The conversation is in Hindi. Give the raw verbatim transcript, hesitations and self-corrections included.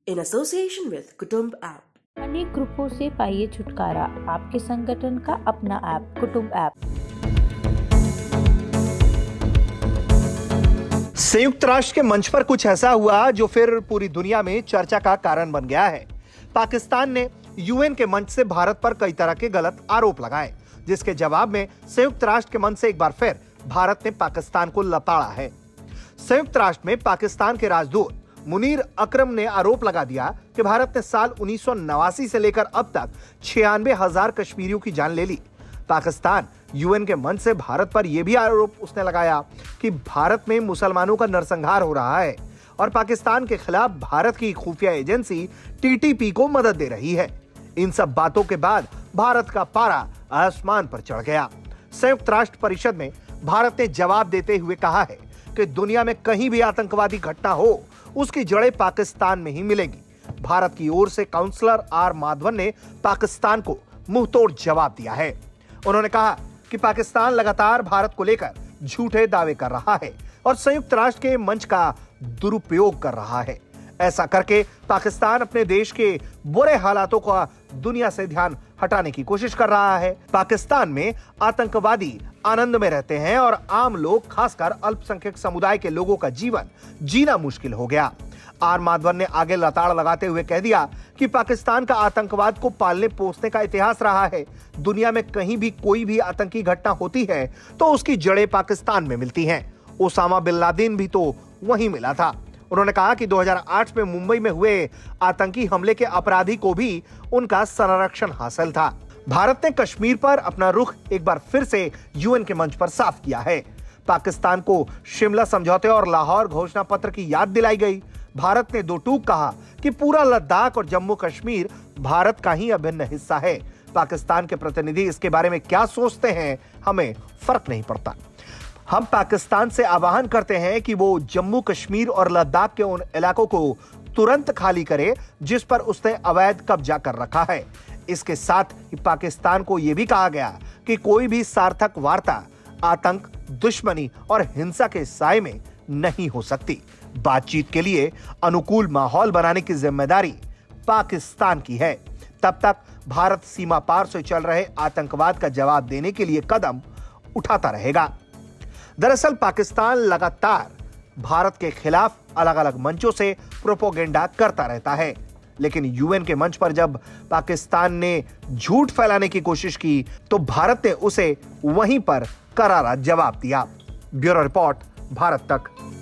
in association with Kutumb app. अनेक ग्रुपों से पाइए छुटकारा, आपके संगठन का अपना ऐप कुटुंब ऐप। संयुक्त राष्ट्र के मंच पर कुछ ऐसा हुआ जो फिर पूरी दुनिया में चर्चा का कारण बन गया है। पाकिस्तान ने यूएन के मंच से भारत पर कई तरह के गलत आरोप लगाए, जिसके जवाब में संयुक्त राष्ट्र के मंच से एक बार फिर भारत ने पाकिस्तान को लताड़ा है। संयुक्त राष्ट्र में पाकिस्तान के राजदूत मुनीर अकरम ने आरोप लगा दिया कि भारत ने साल उन्नीस सौ नवासी से लेकर अब तक छियानवे हजार कश्मीरियों की जान ले ली। पाकिस्तान यूएन के मंच से भारत पर यह भी आरोप उसने लगाया कि भारत में मुसलमानों का नरसंहार हो रहा है और पाकिस्तान के खिलाफ भारत की खुफिया एजेंसी टीटीपी को मदद दे रही है। इन सब बातों के बाद भारत का पारा आसमान पर चढ़ गया। संयुक्त राष्ट्र परिषद में भारत ने जवाब देते हुए कहा है कि दुनिया में कहीं भी आतंकवादी घटना हो, उसकी जड़ें पाकिस्तान में ही मिलेंगी। भारत की ओर से काउंसलर आर माधवन ने पाकिस्तान को मुंहतोड़ जवाब दिया है। उन्होंने कहा कि पाकिस्तान लगातार भारत को लेकर झूठे दावे कर रहा है और संयुक्त राष्ट्र के मंच का दुरुपयोग कर रहा है। ऐसा करके पाकिस्तान अपने देश के बुरे हालातों का दुनिया से ध्यान हटाने की कोशिश कर रहा है। पाकिस्तान में आतंकवादी आनंद में रहते हैं और आम लोग, खासकर अल्पसंख्यक समुदाय के लोगों का जीवन जीना मुश्किल हो गया। आर माधवन ने आगे लताड़ लगाते हुए कह दिया कि पाकिस्तान का आतंकवाद को पालने पोसने का इतिहास रहा है। दुनिया में कहीं भी कोई भी आतंकी घटना होती है तो उसकी जड़ें पाकिस्तान में मिलती हैं। ओसामा बिन लादेन भी तो वहीं मिला था। उन्होंने कहा कि दो हज़ार आठ में मुंबई में हुए आतंकी हमले के अपराधी को भी उनका संरक्षण हासिल था। भारत ने कश्मीर पर अपना रुख एक बार फिर से यूएन के मंच पर साफ किया है। पाकिस्तान को शिमला समझौते और लाहौर घोषणा पत्र की याद दिलाई गई। भारत ने दो टूक कहा कि पूरा लद्दाख और जम्मू कश्मीर भारत का ही अभिन्न हिस्सा है। पाकिस्तान के प्रतिनिधि इसके बारे में क्या सोचते हैं, हमें फर्क नहीं पड़ता। हम पाकिस्तान से आह्वान करते हैं कि वो जम्मू कश्मीर और लद्दाख के उन इलाकों को तुरंत खाली करे जिस पर उसने अवैध कब्जा कर रखा है। इसके साथ ही पाकिस्तान को यह भी कहा गया कि कोई भी सार्थक वार्ता आतंक, दुश्मनी और हिंसा के साए में नहीं हो सकती। बातचीत के लिए अनुकूल माहौल बनाने की जिम्मेदारी पाकिस्तान की है। तब तक भारत सीमा पार से चल रहे आतंकवाद का जवाब देने के लिए कदम उठाता रहेगा। दरअसल पाकिस्तान लगातार भारत के खिलाफ अलग अलग मंचों से प्रोपोगेंडा करता रहता है, लेकिन यूएन के मंच पर जब पाकिस्तान ने झूठ फैलाने की कोशिश की तो भारत ने उसे वहीं पर करारा जवाब दिया। ब्यूरो रिपोर्ट, भारत तक।